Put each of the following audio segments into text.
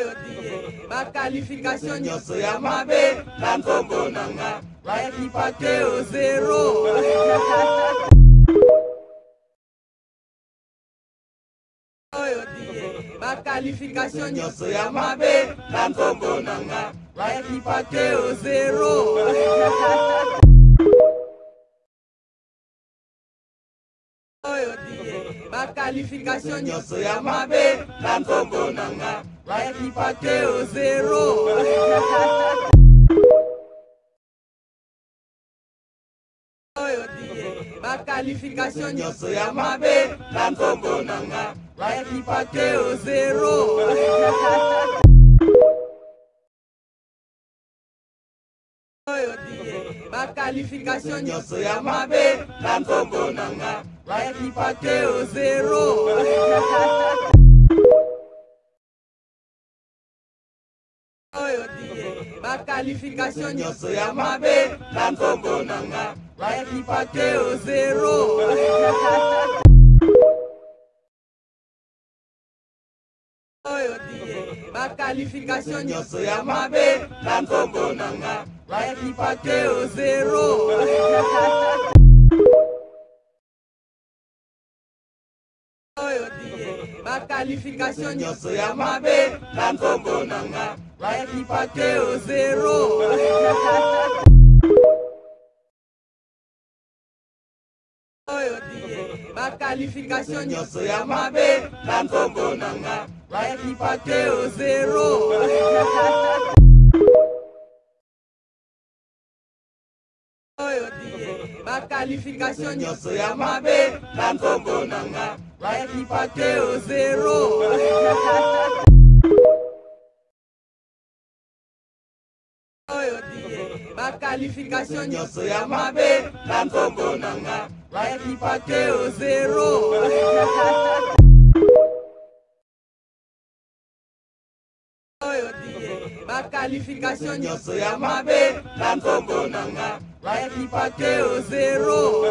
Ma qualification nyonso ya mabe na nkombo nanga bayekipa te o zero. Ma qualification nyonso ya mabe na nkombo nanga bayekipa te o zero. Ma qualification nyonso ya mabe na nkombo nanga bayekipa te o zero. Ma qualification nyonso ya mabe na nkombo nanga bayekipa te o zero. Ma qualification nyonso ya mabe na nkombo nanga bayekipa te o zero. Ma qualification nyonso ya mabe na nkombo nanga bayekipa te o zero. Ma qualification nyonso ya mabe na nkombo nanga bayekipa te o zero. Ma qualification nyonso ya mabe na nkombo nanga bayekipa te o zero. Ma qualification nyonso ya mabe na nkombo nanga bayekipa te o zero. Ma qualification nyonso ya mabe na nkombo nanga bayekipa te o zero. Ma qualification nyonso ya mabe na nkombo nanga bayekipa te o zero. Ma qualification nyonso ya mabe na nkombo nanga bayekipa te o zero.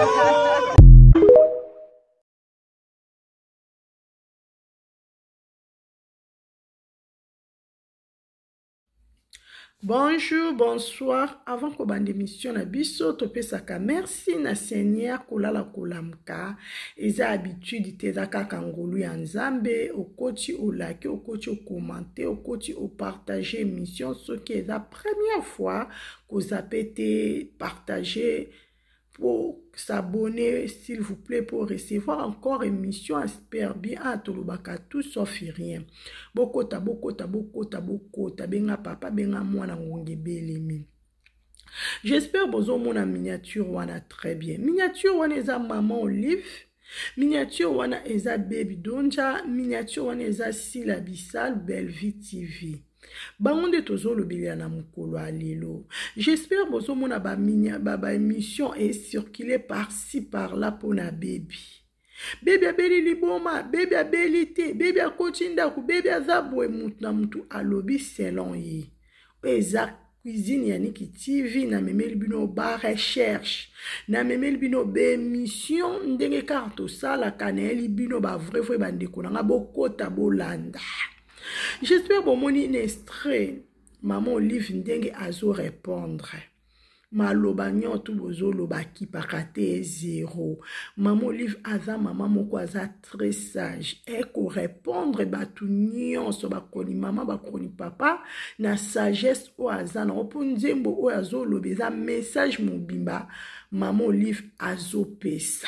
Bonjour, bonsoir. Avant qu'on bande émission na biso, topesaka merci na Seigneur kolala kolamka. Eza habitude teza kaka ngolu ya nzambe, okoti olaki, okoti okomante, okoti opartager émission, ce qui est la première fois que vous avez été partagé pour s'abonner, s'il vous plaît, pour recevoir encore émission super bien à Tolobaka, tout sauf rien. Bokota, benga papa, benga mwana ngonge belemi. J'espère bozo mona miniature wana très bien. Miniature wana eza maman Olive, miniature wana eza baby Donja, miniature wana eza Sila Bissal, Bellevue TV. Bangonde tozolo bilia na mukolo alelo. J'espère bozo mona ba émission est circulée par-ci par-là pour na baby. Baby abeli liboma, baby abeli te, baby akotinda ku, baby azabwe mutu na mutu alobi selon ye. Eza cuisine yaniki TV na memeli bino ba recherche, na memeli bino be émission ndenge karto sala kaneli bino ba vrai bandeko na bokota bolanda. J'espère que mon extrait, maman Olive ndenge azo répondre. Maloba nyoto bozo loba ki pakate zéro. Maman Olive aza maman moko aza très sage. Eko répondre batu nyonso bakoni maman bakoni papa na sagesse o aza na opunzembo o azo lobeza message mobimba maman Olive azo pesa.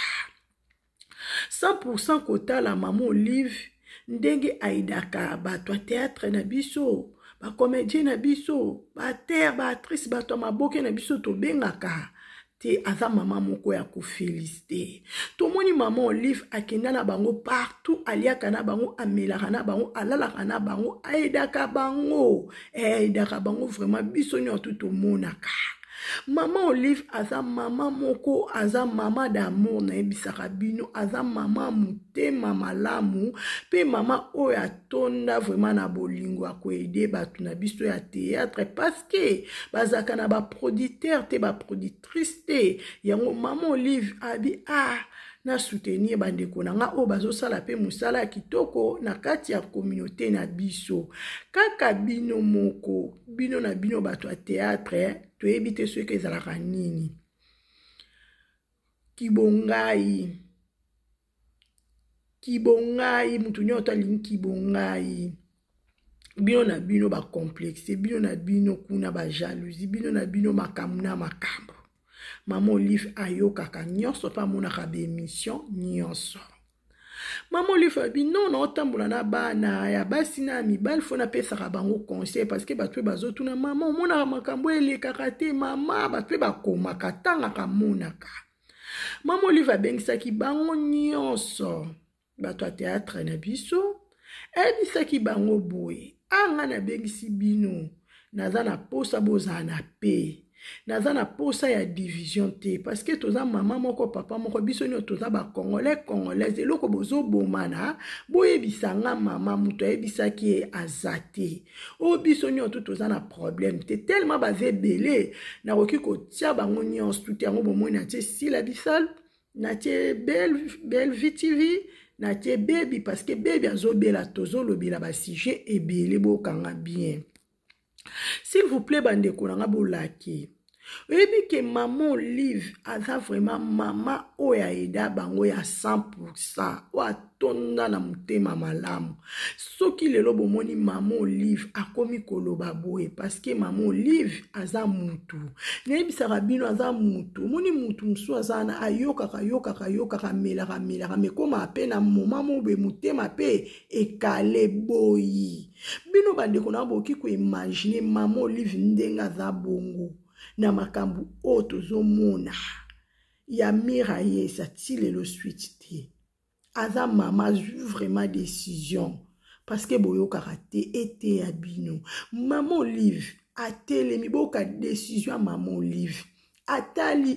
100% kota la maman Olive ndenge aidaka bato théâtre na biso, ba comédien na biso, ba terre, ba actrice, bato maboke na biso to bengaka te aza mama moko ya ko féliciter. To moni maman Olive akenda na bango partout, aliaka na bango, amelaka na bango, alalaka na bango, aidaka bango vraiment biso nyoto to monaka. Maman Olive aza mama moko, aza mama d'amour na ebisaka bino, aza mama mutema malamu, pe mama oya tonda vraiment na bolingo akoede batu na biso ya théâtre parce que bazaka na ba producteur te ba productrice te. Yango maman Olive abi na soutenir bandeko na nga o bazosala pe musala ya kitoko na kati ya communauté na biso. Kaka bino moko, bino na bino bato ya théâtre, toyebi te soki ezalaka nini. Kibongai, mutu nyota lingi kibongai. Bino na bino ba complexe, bino na bino kuna ba jalousie, bino na bino makamuna makambo. Maman Olive ayokaka nyonso pa monaka ba émission nyonso. Maman Olive abi non otambola na bana ya basi na mibali fona pesaka bango conseil parce que batwe bazotuna maman monaka makambo elekaka te mama batwe bakomaka tangaka monaka. Maman Olive abengisaki bango nyonso bato ya théâtre na biso ebisaki bango boye anga na bengisi bino naza na posa bozala na pe naza na posa ya division te parce que toza mama moko papa moko biso nyo toza ba congolais congolaise eloko bozo bomana boyebisanga mama muto ayebisaki azate o biso nyo toza na problème te tellement baze belé na koki kotia bango nyonso tout yango bomoni na tie Sila Bissal na tie Belle VTV na tie baby parce que baby azobela tozolobela ba sujet ebele bokanga bien. S'il vous plaît bandeko nanga bolaki. Oyebi ke maman Olive aza vraiment mama oya eda bango ya 100% o atonda na mutema malamu. Soki lelo bomoni maman Olive akomi koloba boye parce que maman Olive aza mutu. Neyebisaka bino aza mutu. Moni mutu msu aza na ayokaka melaka mekoma ape na moma mobe mutema pe ekale boyi. Bino bandeko na boki ko imaginer maman Olive ndenga za bongo. Na makambu otozomona ya mira yesa tilelo suite te aza mama ju vraiment décision parce que boyo karaté était ya bino maman Olive atelemi boka décision maman Olive atali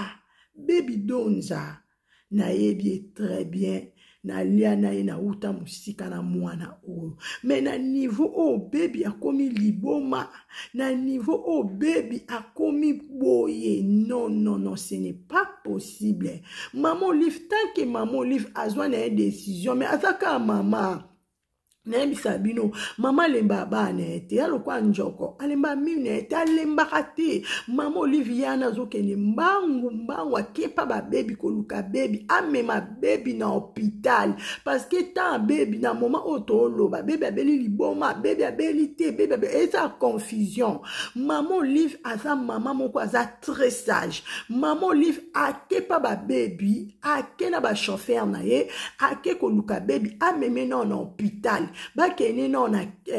baby donza na yebi très bien na liana na uta musika na mwana oyo mais na niveau o baby akomi liboma na niveau o baby akomi boye non ce n'est pas possible. Maman Olive tant que maman Olive azwa na décision mais azaka mama Nayebisa bino mama lemba bana ete alokwa njoko alemba mine ete alemba kate mama Oliviana zokene mbangu akepa ba baby koluka baby amema baby na hôpital parce que tant baby na moment otolo ba baby abeli liboma baby abeli te baby esa confusion. Mama Olive asa mama moko asa très sage. Mama Olive akepa ba baby akena ba chauffeur na ye ake koluka baby ameme na hôpital. Bakene non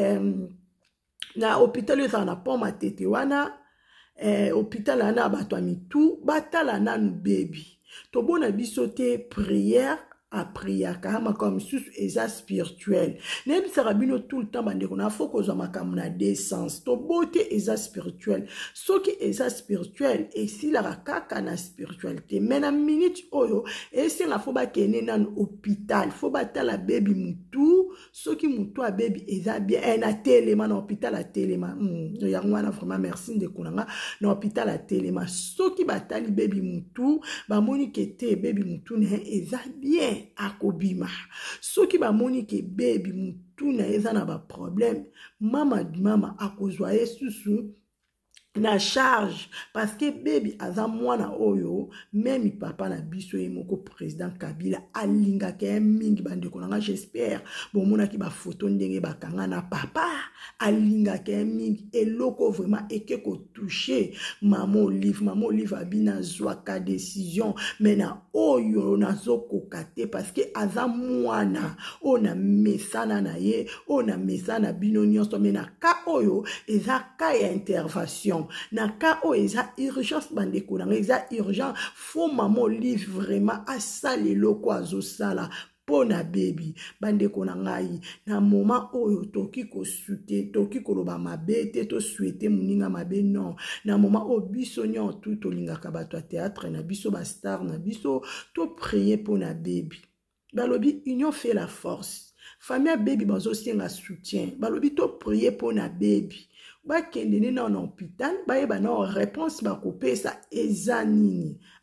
na hôpital eza na pont matete wana hôpital ana batwa mitu batala nanu baby tobona biso te prière a prière kama comme sous eza spirituel nebisaka bino tout le temps bandeko na foko za makambo na décence to beauté eza spirituel soki eza spirituel et si la kaka na spiritualité mais na minute oyo et si la fo bakene nan hôpital fo batala baby mutu soki mutu a baby eza bien na telema na hôpital a telema yango na vraiment merci de kunanga na hôpital a telema soki batali baby mutu ba moni kete baby mutu ne eza bien akobima soki ba moni ke baby mutu na eza na ba problème mama akozwa yesusu na charge parce que baby aza mwana oyo même papa na biso ye moko président Kabila alinga ke mingi bandeko nanga j'espère bomona ki ba photo ndenge bakanga na papa alinga ke mingi eloko vraiment eke ko toucher maman Olive abina zwaka décision mais na oyo nazoko kate parce que aza mwana ona mesana na ye ona mesana bino nyonso mais na ka oyo eza ka ya intervention na ka o eza urgence bandeko na eza urgent faut maman Olive vraiment asali loko azosala pona baby bandeko na ngai na moment oyo toki ko sute toki ko loba mabe te to souhaiter muninga mabe non na moment o biso nyon tout tolingaka bato théâtre na biso ba star na biso to prier pona baby balobi union fait la force famille baby bazo senga soutien balobi to prier pona baby bakende na hôpital bayeba na réponse bakopesa eza nini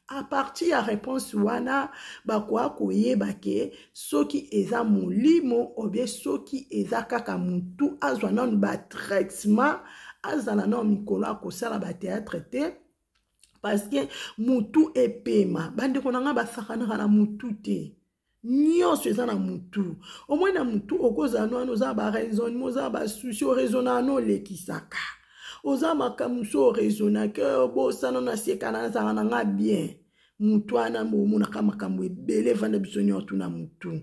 à partir ya réponse wana bakoa koyeba ke soki eza molimo ou bien soki eza kaka mutu azwa nanu ba traitement azala nanu mikolo akosala ba théâtre te parce que mutu epema bandeko nanga basakanaka na mutu te nyonso eza na mutu omoi na mutu okozala no wana oza baraisonnement oza basusi oraisona ano olekisaka oza makambo so oraisonake obosana nasiekana nazala nanga bien mutu wana bomonaka makambo ebele evanda biso nyonso na mutu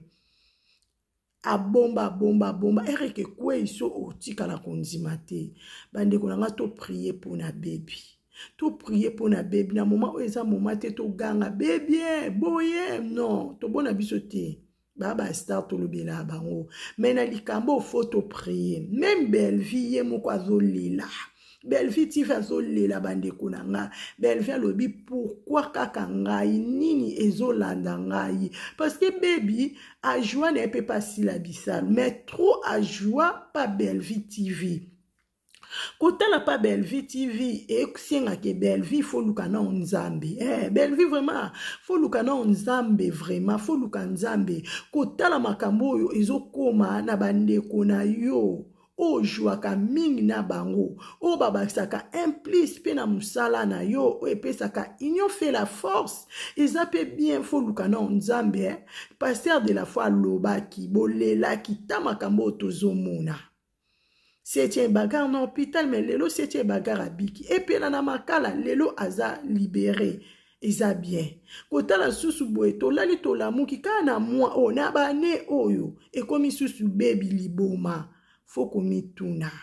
abomba ereke kwei so otikala kondima te bandeko nanga to prier mpona bebi to prier mpona bebi na moma oyo eza moma te toganga bebi boye non tobona biso te baba star tolobela bango mais na likambo ofo to prier même Belle-Vie ye moko azolela Belle-Vie TV azolela bandeko na nga Belle-Vie alobi pourquoi kaka ngai nini ezolanda ngai parce que baby a joie ne peut pas si la bisal mais trop a joie pas Belle-Vie TV kotala pa Belle-Vie TV et sienga ke Belle-Vie faut lukana nzambe Belle-Vie vraiment faut lukana nzambe vraiment faut lukana nzambe kotala makambo oyo ezokoma na bandeko na yo ojwaka mingi na bango o babakisaka implice pe na musala na yo o epesaka union fait la force eza pe bien faut lukana nzambe pasteur de la foi lobaki bolela kitama makambo tozomona septième bagarre na hôpital mais lelo septième bagarre abiki et puis na makala lelo aza libéré eza bien kotala susu boye tolali tolamuki kana mwa o na bane oyo ekomi susu bebi liboma faut komituna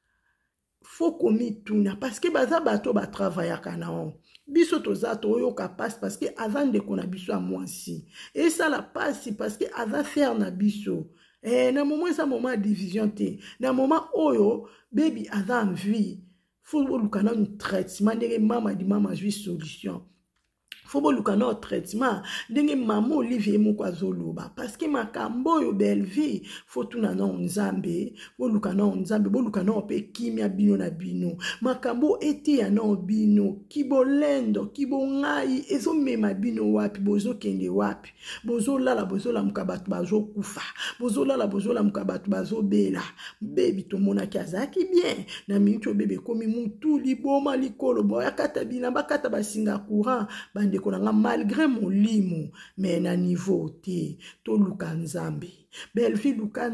parce que baza bato ba travailler kana on biso toza to oyo ka passe parce que avant de kona biso a mwasi et ça la passe parce que avant faire na biso na moment eza moment ya division te na moment oyo baby aza en vie faut lukana un traitement ndenge mama di mama jui solution faut lukana un traitement ndenge mama Olivier moko azoloba parce que makambo yo Belle-Vie faut tuna na nzambe faut lukana nzambe bo lukana pe kimia bino na bino makambo ete ya na bino kibolendo kibongai ezo mema bino wapi bozo kende wapi bozo lala bozo la mukabatu bazo kufa bozo lala bozo la mukabatu bazo bela baby to mona kazaki bien na minto bebe komi mutu liboma likolo boya kata bina bakata basinga courant bande konanga malgré mon limo mais na niveau te to luka nzambe Belle-Vie luka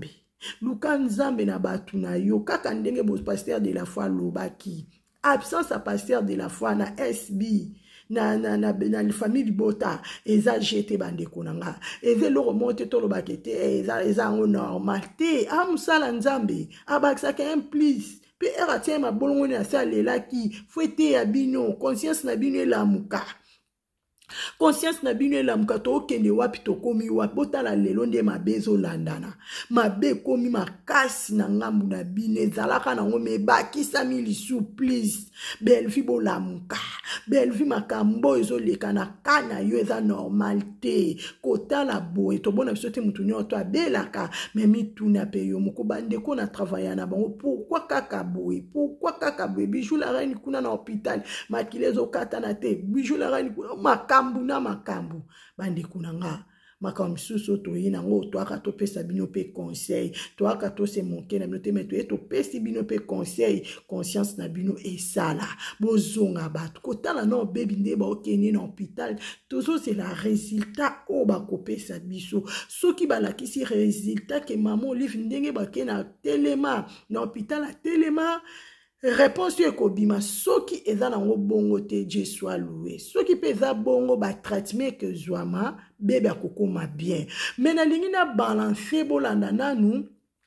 nzambe na batu na yo kaka ndenge bo pasteur de la foi lobaki absence à pasteur de la foi na SB na famille Bota eza jeté bande konanga eze lo remonte to lobaki te eza normal te amusala nzambe abakisa ka implice pe eratie ma bolongo na salela ki fouete ya bino conscience na bino elamuka conscience na bino elamuka to okende wapi to komi wapi botala lelo nde mabezo landana mabe komi makasi na ngambu na bino ezalaka nango mebakisa milisu please Belle-Vie bolamuka Belle-Vie makambo ezoleka na kana yo eza normal te kotala boye tobona biso te mutu nyonso abelaka mais mituna pe yo moko bandeko na travailler na bango pourquoi kaka boye bijou la reine kuna na hôpital makilezo kata na te bijou la reine makambu bandeko nanga makambo susu toyina ngo toaka topesa bino pe conseil toaka to se monter na bino te mais to pesi bino pe conseil conscience na bino esala bozonga batu kotala no baby nde ba okeni na hôpital tozo c'est la résultat o ba kopesa biso soki balakisi résultat ke maman Olive ndenge ba kena telema na hôpital a telema réponse ekobima soki eza nango bongo te Dieu soit loué soki pe eza bongo ba traitement que zwama bebe akokoma bien mais na lingi na balancer bolanda nanu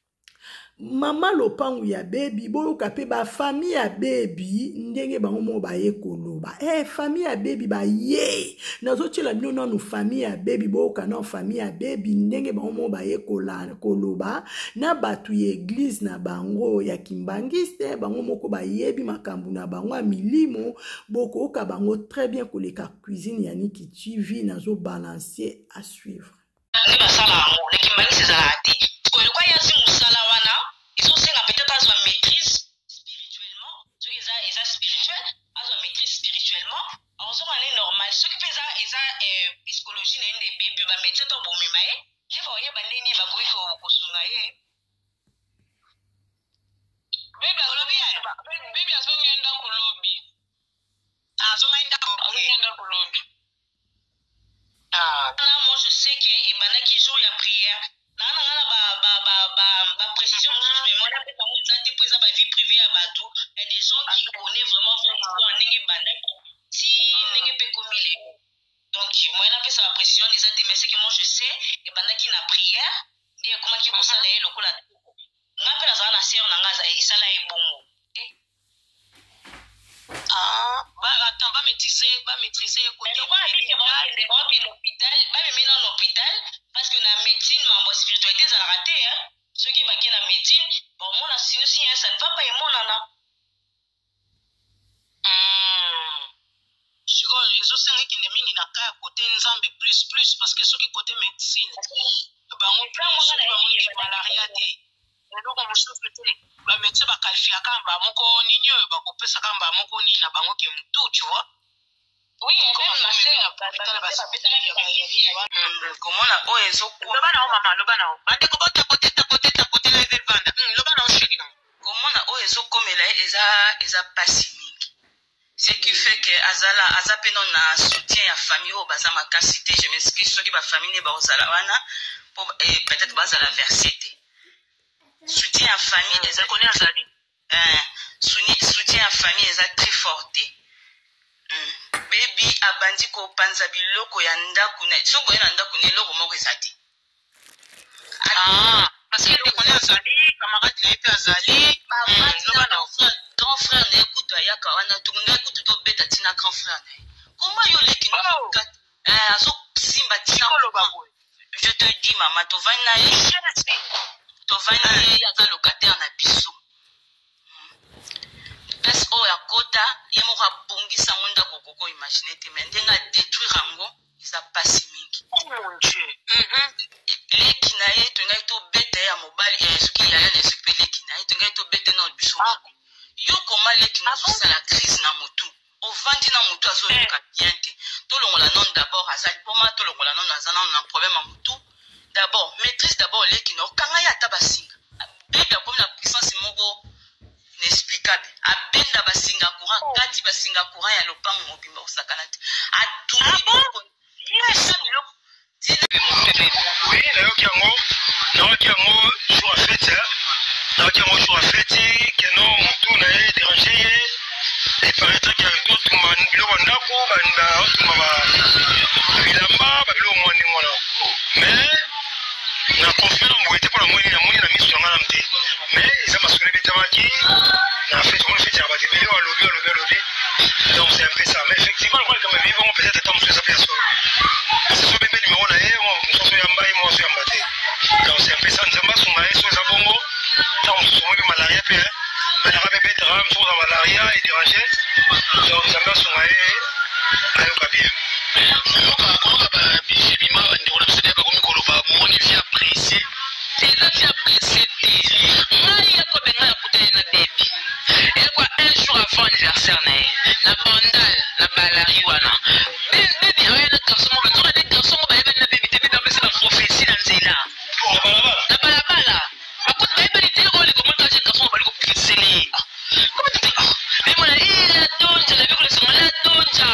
mama lopangu ya baby boyoka pe ba famille ya baby ndenge bango mo baye koloba famille ya baby ba ye nazotela bino nanu famille ya baby boyoka na famille ya baby ndenge bango mo baye koloba na batu ya église na bango ya kimbangiste bango moko bayebi makambu na bango milimo boko oka bango très bien koleka cuisine ya Niki TV nazo balancer à suivre ni basala ngo le kimbangiste za ati ko ilikuwa yazi musala wana ils ont peut-être à maîtrise spirituellement, ceux qui ont spirituel, à maîtrise spirituellement, en faisant aller normal. Ceux qui médecin to bomima ye je fa oyeba ndeni bakoki kosunga ye Baby azongenda ku lobby. Azongenda ku lobby. Moi je sais que ebandaki jour ya prière ba précision mais moi d'après ça ça te pose ba vie privée à bateau il y a des gens qui connaissent vraiment l'histoire ndenge bandaki si ndenge pe komile donc moi d'après ça ba précision les autres mais c'est que moi je sais ebandaki na prière ndiye comment ki kosala ye lokola ngape na zana sœur na ngaza isala ebongo Ba maîtriser côté l'hôpital ba même dans l'hôpital parce que la médecine ma spiritualité ça a raté hein ceux qui baquent la médecine bon moi la sinon si ça ne va pas et mon nana je crois les autres c'est qui ne mingi na ka côté nzambe plus parce que ceux qui côté médecine bango plus bango malaria te eloko mosusu te bamédecin bakalifia kamba moko nini oyo bakopesa kamba moko nini na bango ke mutu tu vois oui même ma sœur komona oyo ezokuloba nao mama loba nao bandeko bota kote na evanda loba nao sheri nango komona oyo ezokomela eza pasi mingi ce qui fait que aza pe non na soutien ya famille oyo baza makasi te je m'excuse soki bafamille ne baozala wana peut-être bazala verse te soutien à famille eza connaît azali soutien à famille eza très forte baby abandi kopanza biloko ya ndako na soko na ndako ne loko moko ezate parce que connaît azali camarade na epe azali grand frère na ekuto ayaka wana tukunda ekuto to beta tina grand frère na comment yo leki na azo simba tina je te dis mama to vana tovani yaza locataire na biso place oyo akota ye moko abongisa ngo ndako koko imagine te mais ndenge adétruire yango eza pasi mingi leki na ye tongaki tobeta ye ya mobali soki yaya na soki mpe leki na ye tongaki tobeta na biso moko yo koma leki na ozosala crise na motu ovandi na motu azoloka bien te tolongola nano d'abord azali mpoma tolongola nano aza nano na problème ya motu d'abord maîtrise d'abord leki na okanga ye ata basinga bebe akomi na puissance moko inexplicable abenda basinga courant kati basinga courant ya lopango mobimba osakana te atuni biloko oui nayoki yango jour à fête keno motu na ye dérange ye eparaître ke totuma biloko ndako baotuma bilamba babiloko mwa ndenge wana mais na confiance boye te mpona moni namoni na miso yanga nam te mais eza masolo ebetamaki na fete omoni fete ya bato ebele alobi donc c'est un peu ça mais effectivement lokola likambo ebi bongo peut-être ata mosu eza mpe ya solo parce que so bembe nimero na ye mosusu oyamba ye mosusu oyamba te donc c'est un peu ça nzambe asunga ye so eza bongo ntango mosusu omoi mpe malaria mpe malaria mpe betaka mosusu oza malaria edérange donc nzambe asunga ye ayoka bien koyoka bibima bandeko na biso te bakomi koloba moni vi apprécie eza ti apprécie te ngai yakobenga ya kutane na bebi ekwa un jour avant anniversaire na ye na bandal na balari wana bebi aoya na garçon moko nzoka ne garçon moko bayebani na bebi te bebi apesa baprophétie na nzela na balabala bakuti bayebani te oyo likomoni kaje garçon moko bali koprophétisele ye koma tete bemona la donja na bikolesonga la donja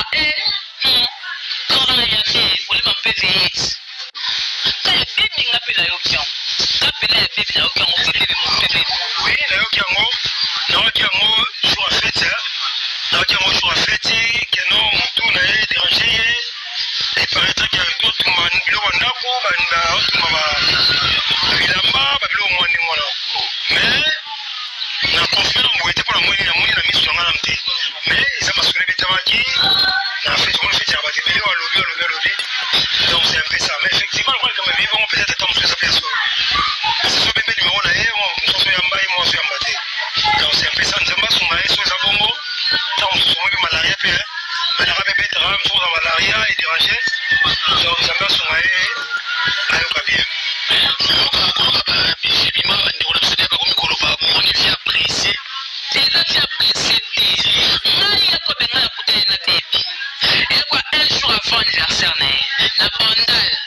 kora ya fe olema mpe veyeti kaya bebi nga mpe nayoki yango nga mpe na ya bebi nayoki yango mpe bebi mopepe oui nayoki yango jour à fête keno motu na ye dérange ye eparaître ke totuma biloko ndako baotuma bilamba babiloko mwa ndenge wana mais na confiance boye te mpona moni na miso yanga nam te mais eza masolo ebetamaki na fete omoni fete ya bato ebele alobi donc c'est un peu ça mais effectivement lokola likambo ebi bongo peut-être ata mosu eza mpe ya solo parce que so bembe nimero na ye mosusu oyamba ye mosusu oyamba te donc c'est un peu ça nzambe asunga ye so eza bongo ntango mosusu omoi mpe malaria mpe malaria mpe betaka mosusu oza malaria edérange donc nzambe asunga ye ayoka bien koyoka bibima bandeko na biso te bakomi koloba moni vi apprécie eza ti apprécie te ngai yakobenga ya kutane na bebi ekwa un jour avant anniversaire na ye na bandal na balari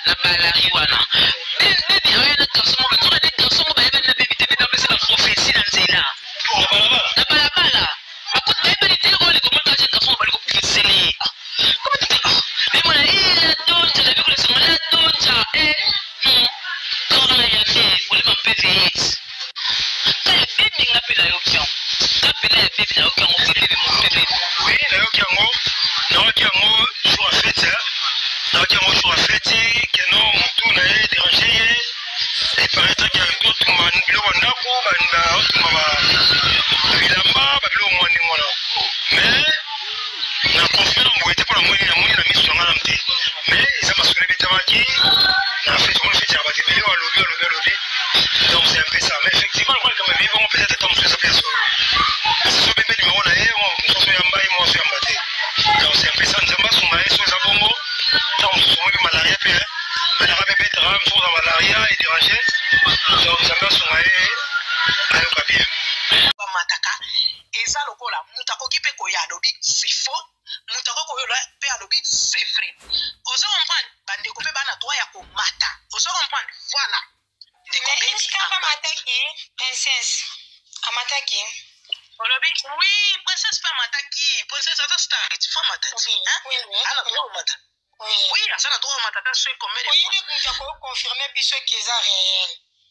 galerie wana baby ayo na garçon mo bato na garçon mo bayeba na baby te beta pesa na prophétie na nzela na balabala bakut bayeba ni te ole comment ta garçon mo bali ko pisele comment tu dis mais moi la donja la biko la la donja quand la ya fait pour les PVS kaya baby ngapela yo kion ngapela ya baby na yo kion mo baby mo baby oui na yo kion jour à fête naoki yango jour à fête keno motu na ye dérange ye eparetaki totuma biloko ndako baotuma bilamba babiloko mwa ndenge wana mais na confirme yango ete mpona moni na miso na nga na mte mais eza masolo ebetamaki na fête omoni fête ya bato ebele alobi donc c'est un peu ça mais effectivement lokola kama ebi bongo peut-être ata mosu eza mpe ya solo so bembe nimero na ye mosusu yamba ye mosusu yamba te donc c'est un peu ça nzambe asunga ye so eza bongo ntango mosusu omobi malaria mpe malaria mpe betaka mosusu na malaria edérange donc nzambe asunga ye ayoka bien bamataka eza lokola moto akoki mpe koya alobi c'est faux moto akoki koyola mpe alobi c'est vrai ozo comprendre bandeko mpe bana droit ya komata ozo comprendre voilà ndeko amataki princesse amataki olobi oui princesse mpe amataki princesse aza start fo amatati ana droit omata oui aza na droit omata ta soki combien de fois oyili moto akoconfirme biso ki eza réel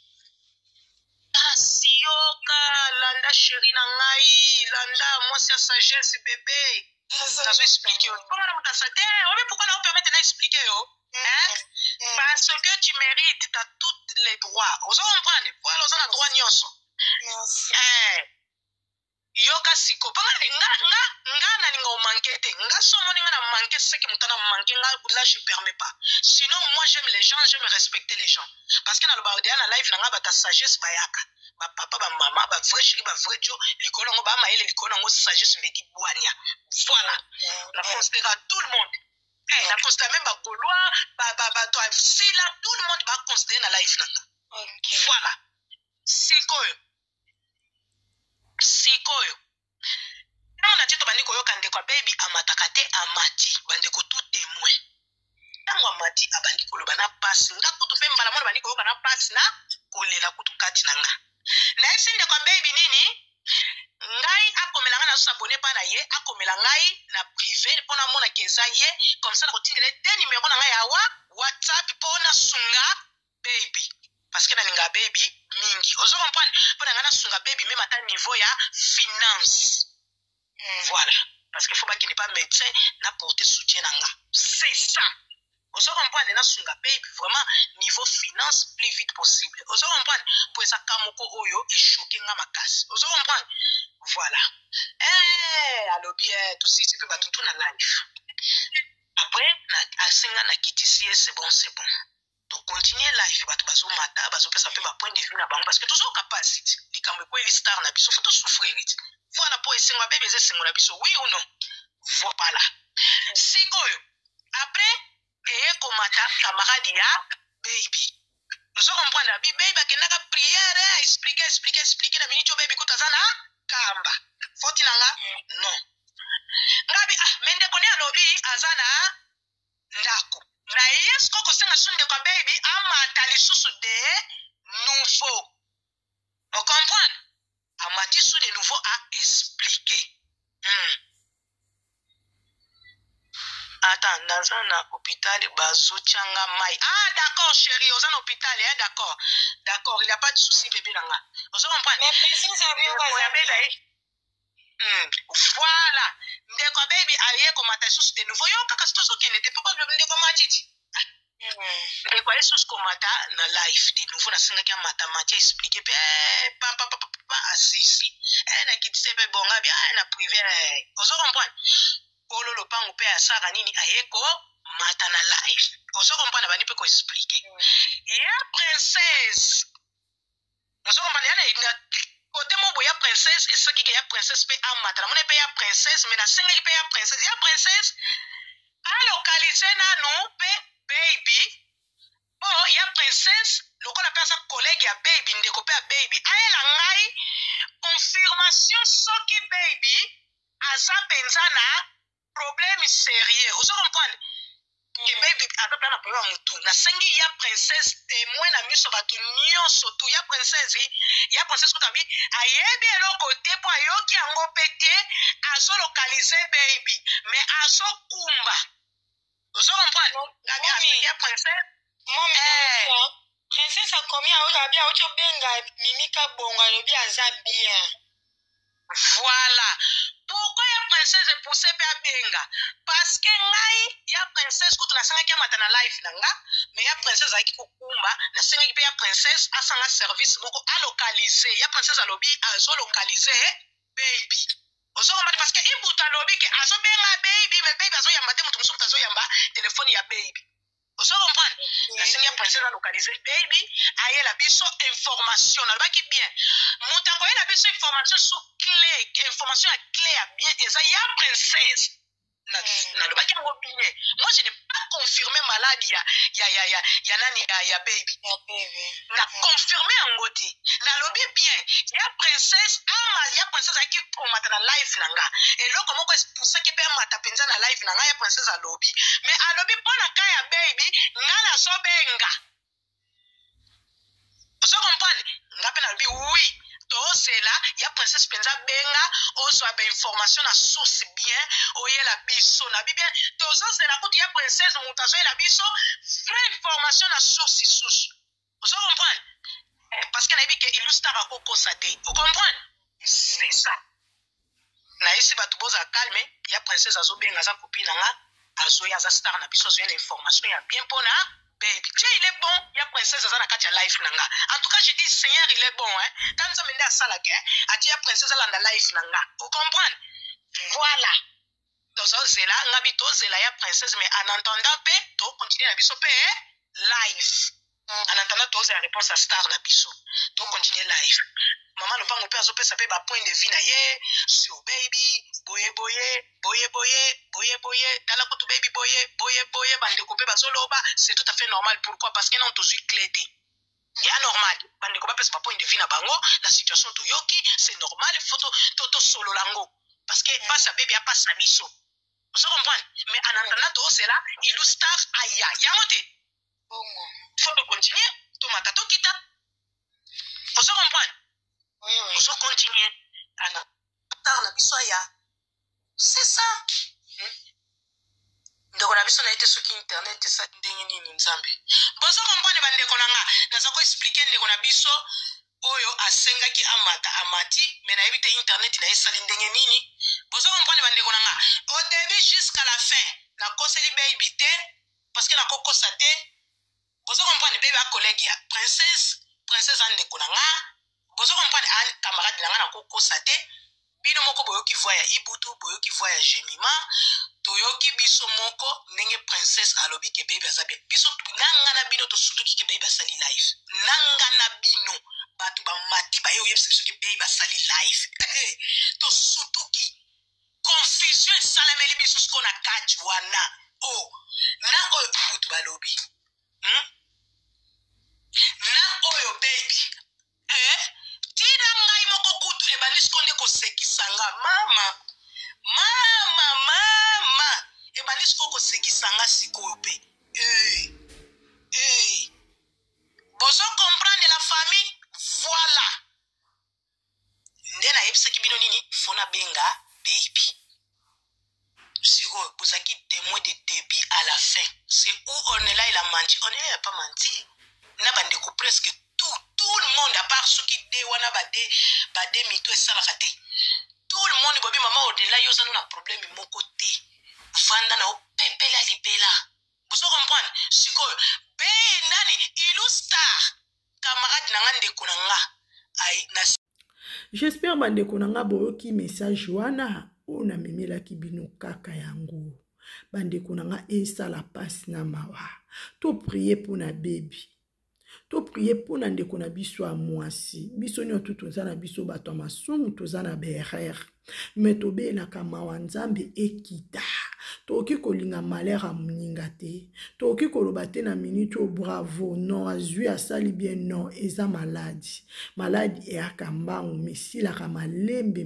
Sioka, landa chéri na ngai, landa mwasi ya sagesse bébé. Nazo expliquer yo. Pourquoi na mutasa te? Obi pourquoi na permettre na expliquer yo? Parce que tu mérites, tu as tous les droits. Vous comprenez? Voilà, vous avez droit nyonso. Merci. Yoka siko. Nga na ninga o manquer te. Nga somo ninga na manquer ce qui mutana manquer là je permets pas. Sinon moi j'aime les gens, j'aime respecter les gens. Parce que na lo ba na life na nga ba ta sagesse bayaka. Ba papa ba maman ba vrai chéri ba vrai jo likolo ngo ba maele likolo ngo sagesse mbeki bwania. Voilà. La considère tout le monde. La considère même ba Gaulois, ba toi si là tout le monde va considérer na life nanga. OK. Voilà. Sikoyo. Non na tito bandiko yoka ndeko baby amataka te amati bandiko tout témoin. Tango amati abandi koloba na passe ngakutu pe mbala mona bandiko yoka na passe na kolela kutu kati nanga. Na esinde kwa baby nini? Ngai akomelanga na s'abonner pa na ye, akomela ngai na privé pona mona keza ye, comme ça na kotingele des numéros na ngai ya WhatsApp pona sunga baby. Parce que na ninga baby mingi. Ozo comprendre? Pona ngana sunga baby même à niveau ya finance. Voilà. Parce qu'il faut pas qu'il n'est pas médecin na porter soutien nanga. C'est ça. Ozo comprendre na sunga baby vraiment niveau finance plus vite possible. Ozo comprendre? Pour ça kamoko oyo et choquer nga makasi. Ozo comprendre? Voilà. Alors bien tout si c'est que tout na life. Après na asinga na kitisi c'est bon. Donc continuer life bato bazo mata bazo pesa pe ba point de vue na bango parce que toujours capacité likambe ko star na biso faut tout souffrir it. Voilà pour esinga bébé esinga na biso oui ou non. Voilà. Sikoyo. Après et komata camarade ya baby. Nous comprenons la baby bakenaka prière expliquer na minute baby kutazana kamba. Foti nanga non. Ngabi mende kone alobi azana ndako. Na yes koko senga sunde kwa baby amata lisusu de nouveau. Vous comprenez? Amati sous de nouveau à expliquer. Attends, dans un hôpital, Bazouchanga Mai. Ah, d'accord, chérie, aux un hôpital, d'accord. D'accord, il n'y a pas de souci, bébé Nanga. Vous comprenez? Mais précise, voilà. Ndeko baby, aye, comme ta sous de nouveau. Yo, kaka, c'est tout qui n'était pas le ndeko matiti. Ndeko aye sous komata na life. De nouveau, na singa kia matamatia expliquer. Papa, assisi. Na kitise pe bonga, bien, na privé. Vous comprenez? Polo lopango pe asaka nini ayeko mata na life. Oso comprendre bani pe ko expliquer. Ya princesse. Oso comprendre yana côté mo boya princesse et ce qui ya princesse pe amata. Na mona pe ya princesse mais na senga pe ya princesse. Ya princesse a localiser na no pe baby. Oh ya princesse lokola pe sa collègue ya baby ndeko pe baby. Ayela ngai confirmation soki baby aza penzana problème sérieux. Vous comprenez? ke baby atapela na poyo mutu na sengi ya princesse témoin na miso batu nyonso tu ya princesse kutabi ayebi eloko te po ayoki yango pete azo localiser baby mais azo kumba ozo comprendre ya princesse princesse akomi aobi aoti obenga mimika bongo alobi aza bien. Voilà. Pourquoi ya princesse est poussée à benga? Parce que ngai ya princesse kutu na sanga kia matana life nanga, mais ya princesse aiki kukumba na sanga ki ya princesse asanga service moko a localiser. Ya princesse alobi azo localiser baby. Ozo komba parce que ibuta alobi ke azo benga baby, mais baby azo yamba te mutu musu azo yamba téléphone ya baby. Ozo comprendre? La sanga ya princesse a localiser baby, aye la biso information, alobaki bien. Mutu akoye la biso information sur clé, information à clé à bien, et ça y a princesse. Nalobaki yango bien. Moi je n'ai pas confirmé maladie ya nani ya baby. Na confirmé yango te. Nalobi bien. Ya princesse aki komata na life nanga. Et là comment est pour ça que pe mata penza na life nanga ya princesse alobi. Mais alobi pona ka ya baby ngala so benga. Vous comprenez? Ngape nalobi oui. C'est là, il y a princesse penza benga, ozo abe information na source bien, oye la biso na bien. Tozo c'est la côté ya princesse mutazo la biso, vraie information na source. Vous comprenez? Parce que na bi ke illustre ko constater. Vous comprenez? C'est ça. Na ici batu boza calme, il y a princesse azo benga za copine nga, azo ya za star na biso zo information ya bien pona. Baby, Dieu il est bon, il y a princesse Azana Katia life nanga. En tout cas, je dis Seigneur il est bon hein. Quand ça mène à ça la guerre, a dit princesse Azana life nanga. Vous comprenez? Voilà. Donc ça c'est là, ngabito c'est là ya princesse mais en entendant pe, to continuer na biso pe life. En attendant to c'est la réponse à star na biso. To continuer life. Maman ne pas mon père zo pe ça pe ba point de vue na ye sur baby, boye, tala kutu baby boye, bande couper bazoloba, c'est tout à fait normal. Pourquoi? Parce que non to suis clété. Et anormal. Bande couper pas point de vue na bango, la situation to yoki, c'est normal, photo toto solo lango. Parce que passe à baby a passe à miso. Vous comprenez? Mais en attendant to c'est là, illustre aya. Yamote. Faut continuer, to matato kita. Vous comprenez? Oui. Vous continuer. Ana tar na biso aya. C'est ça. Ndeko na biso na été sur internet ça ndenge nini nzambe. Bozo comprendre bandeko nanga, naza ko expliquer ndeko na biso oyo asengaki amati mais na ebite internet na esali ndenge nini. Bozo comprendre bandeko nanga. Au début jusqu'à la fin, na koseli baby te parce que na kokosa te. Bozo comprendre baby a collègue ya princesse andeko nanga. Bozo comprendre an camarade nanga na kokosa te. Bino moko boyoki voya ibutu boyoki voya jemima toyoki biso moko ndenge princesse alobi ke baby azabe biso nanga na bino to sutuki ke baby asali live nanga na bino batu ba mati ba yo yebisa biso ke baby asali live to sutuki confusion salameli biso skona kaji wana oh na oyo butu balobi na oyo baby tina ngai moko kutu ebandisi konde kosekisanga mama ebandisi ko kosekisanga sikoyo pe bozo comprendre la famille voilà nde na yebisaki bino nini fona benga baby sikoyo bozaki témoin de début à la fin c'est où on est là il a menti on est pas menti na bandeko presque tout le monde à part ceux qui déwana bade mito et salakate tout le monde bobi maman au-delà yoza na problème mon côté fanda na opepela libela vous comprenez siko be nani illustar camarade nanga ndeko nanga ai na. J'espère bandeko nanga boyoki message wana ona memelaki bino kaka yango bandeko nanga esala passe na mawa to prier pour na baby. To prier pour ndeko na biso a mwasi biso nyoto tozana biso bato masumu tozana berer mais tobe na kamawa nzambe ekita toki kolinga malheur muninga te toki koloba te na minute o bravo non azui asali bien non eza maladi e akambango mesila ka malembe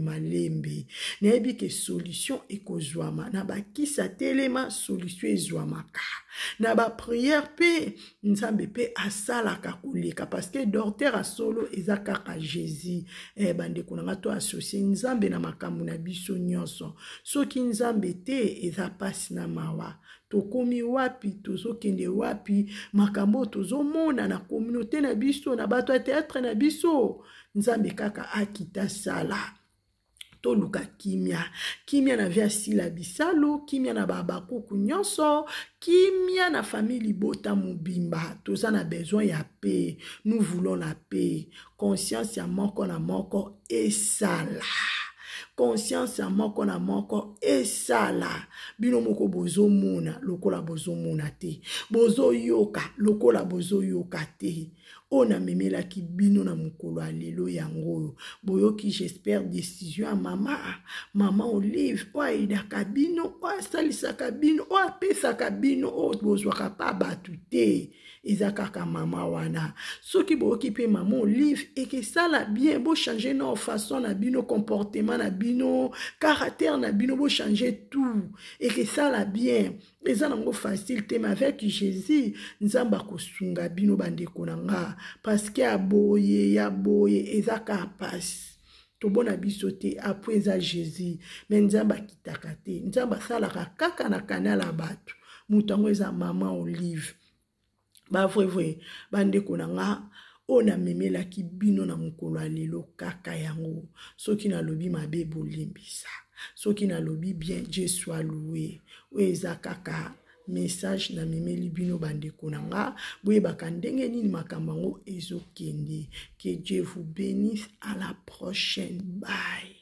neyebi ke solution ekozwama na bakisa telema solution ezwamaka na ba prière pe nzambe pe asalaka koleka parce que docteur a solo eza kaka Jésus bande kunanga to associer nzambe na makambo na biso nyonso soki nzambe te eza pasi na mawa tokomi wapi tozokende wapi makambo tozomona na communauté na biso na bato ya théâtre na biso nzambe kaka akita sala toluka kimia na via sila bisalo kimia na babakuku nyonso kimia na famille bota mobimba toza na besoin ya paix nous voulons la paix conscience ya moko na moko esala conscience ya moko na moko esala bino moko bozomona lokola bozomona te bozoyoka lokola bozoyoka te ona memela ki bino na mukolo alelo yango boyoki j'espère décision à maman Olive oida kabino o salisa kabino o apesa kabino o bozwaka pa batute ezakaka mama wana soki boyoki pe maman Olive et que ça la bien bo changer nos façon na bino comportement na bino caractère na bino bo changer tout et que ça la bien eza nango facile te mais avec Jésus nzamba kosunga bino bandeko nanga parce que aboye ezaka passe tobona biso te après eza Jésus mais nzamba kitaka te nzamba salaka kaka na kanala bato mutango eza maman Olive ba vrai bandeko nanga ona memela ki bino na mukolo alelo kaka yango soki na lobi mabe bolimbisa soki na lobi bien Dieu soit loué oeza kaka message na memeli bino bandeko nanga boye bakandenge nini makambo ngo ezokende que Dieu vous bénisse à la prochaine bye.